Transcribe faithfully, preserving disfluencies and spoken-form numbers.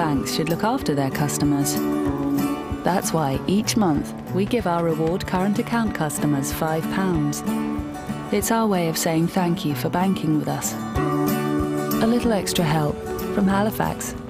banks should look after their customers. That's why each month we give our reward current account customers five pounds. It's our way of saying thank you for banking with us. A little extra help from Halifax.